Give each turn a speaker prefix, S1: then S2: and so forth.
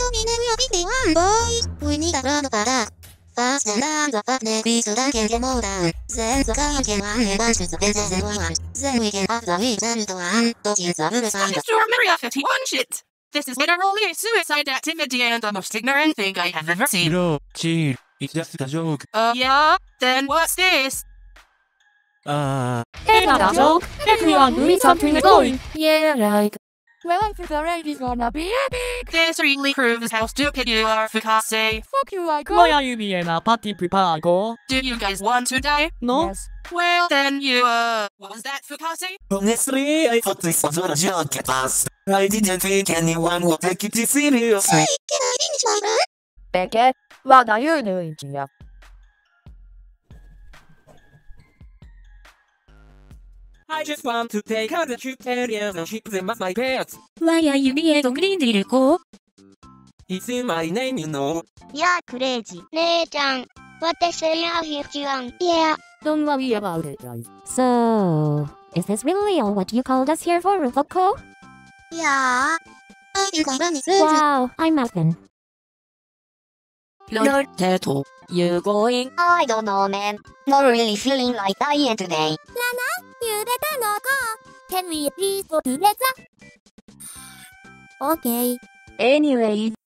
S1: me never be one boys. We need a run about that. Fast and loud, the fuck next so that can get more down. Then the guy can run a bunch of the business and one. Then we can have the week and the one. Don't use the other side.
S2: Area 51 shit. This is literally a suicide activity and the most ignorant thing I have ever seen.
S3: Bro, chill. It's just a joke.
S2: Yeah? Then what's this?
S4: Hey, not a joke. Everyone doing something is going. Yeah, right. Well, I think the raid is gonna be epic.
S2: This really proves how stupid you are, Fukaze.
S4: Fuck you, I go.
S5: Why are you being a party prepare go?
S2: Do you guys want to die?
S5: No?
S4: Yes.
S2: Well, then you, what was that, Fukaze?
S3: Honestly, I thought this was a joke at first. I didn't think anyone would take it seriously.
S1: Hey, can I finish my run?
S4: Beckett, what are you doing here?
S3: I just want to take out the cute terriers and ship them as my pets.
S5: Why are you being a greedy go?
S3: It's in my name, you know.
S6: やあクレイジー姉ちゃん私や51 Yeah
S4: Don't worry about it, guys.
S7: So, is this really all what you called us here for, Ruboko?
S1: Yeah. I think I'm running through.
S7: Wow, I'm Malcolm.
S4: Lord Turtle, you going?
S6: I don't know man Not really feeling like dying today
S7: ゆでたのか Can we please go together? Okay.
S4: Anyway,